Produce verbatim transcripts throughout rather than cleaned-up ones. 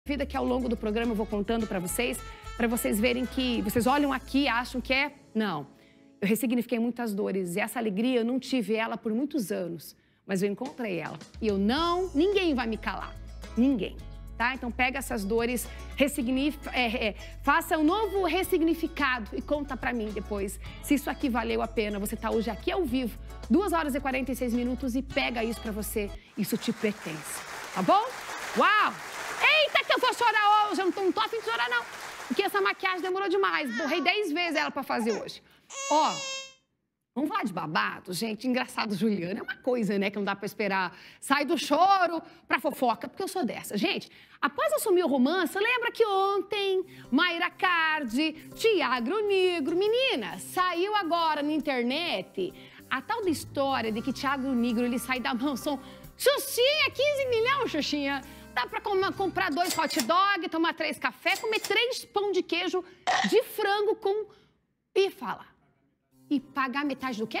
vida que ao longo do programa eu vou contando para vocês, para vocês verem que vocês olham aqui e acham que é... Não, eu ressignifiquei muitas dores e essa alegria eu não tive ela por muitos anos, mas eu encontrei ela. E eu não... Ninguém vai me calar, ninguém, tá? Então pega essas dores, ressignifica, é, é, faça um novo ressignificado e conta para mim depois se isso aqui valeu a pena. Você tá hoje aqui ao vivo, duas horas e quarenta e seis minutos e pega isso para você, isso te pertence, tá bom? Uau! Eita, que eu vou chorar hoje, eu não tô, não tô afim de chorar, não. Porque essa maquiagem demorou demais, borrei dez vezes ela pra fazer hoje. Ó, vamos falar de babado, gente? Engraçado, Juliana, é uma coisa, né, que não dá pra esperar. Sai do choro pra fofoca, porque eu sou dessa. Gente, após assumir o romance, lembra que ontem, Mayra Cardi, Thiago Negro, menina, saiu agora na internet a tal da história de que Thiago Negro, ele sai da mansão. Xuxinha, quinze milhões, Xuxinha. Dá pra comprar dois hot dog, tomar três café, comer três pão de queijo de frango com... E fala. E pagar metade do quê?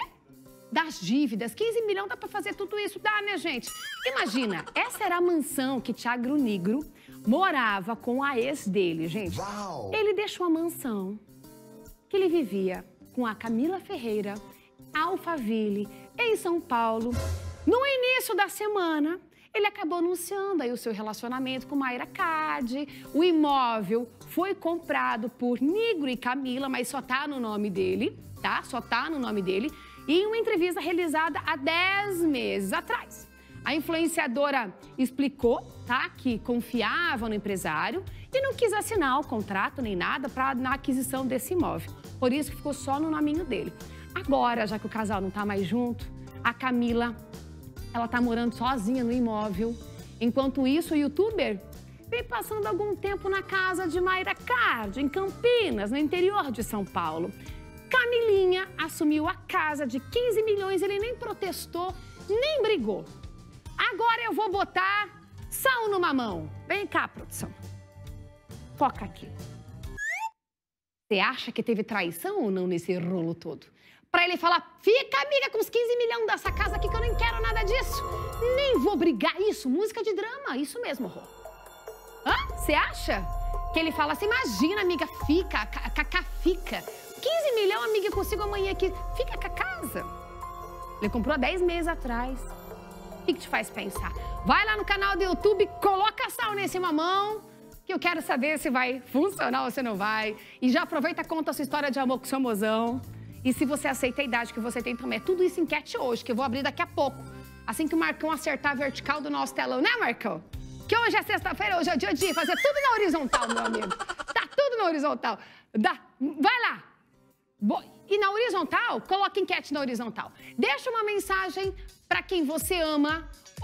Das dívidas. quinze milhões dá pra fazer tudo isso? Dá, né, gente? Imagina, essa era a mansão que Thiago Negro morava com a ex dele, gente. Uau. Ele deixou a mansão que ele vivia com a Camila Ferreira, Alphaville, em São Paulo. No início da semana... Ele acabou anunciando aí o seu relacionamento com Mayra Cardi. O imóvel foi comprado por Negro e Camila, mas só tá no nome dele, tá? Só tá no nome dele. E em uma entrevista realizada há dez meses atrás. A influenciadora explicou, tá? Que confiava no empresário e não quis assinar o contrato nem nada para na aquisição desse imóvel. Por isso que ficou só no nominho dele. Agora, já que o casal não tá mais junto, a Camila... Ela tá morando sozinha no imóvel. Enquanto isso, o youtuber vem passando algum tempo na casa de Mayra Cardi, em Campinas, no interior de São Paulo. Camilinha assumiu a casa de quinze milhões, ele nem protestou, nem brigou. Agora eu vou botar sal numa mão. Vem cá, produção. Foca aqui. Você acha que teve traição ou não nesse rolo todo? Pra ele falar, fica amiga com os quinze milhões dessa casa aqui que eu nem quero nada disso. Nem vou brigar. Isso, música de drama, isso mesmo, Rô. Hã? Você acha? Que ele fala assim, imagina, amiga, fica, Cacá fica. quinze milhões, amiga, eu consigo amanhã aqui. Fica com a casa. Ele comprou há dez meses atrás. O que, que te faz pensar? Vai lá no canal do YouTube, coloca sal nesse mamão, que eu quero saber se vai funcionar ou se não vai. E já aproveita e conta a sua história de amor com o seu mozão. E se você aceita a idade que você tem também. É tudo isso enquete hoje, que eu vou abrir daqui a pouco. Assim que o Marcão acertar a vertical do nosso telão, né, Marcão? Que hoje é sexta-feira, hoje é dia de fazer tudo na horizontal, meu amigo. Tá tudo na horizontal. Dá. Vai lá. E na horizontal, coloca enquete na horizontal. Deixa uma mensagem para quem você ama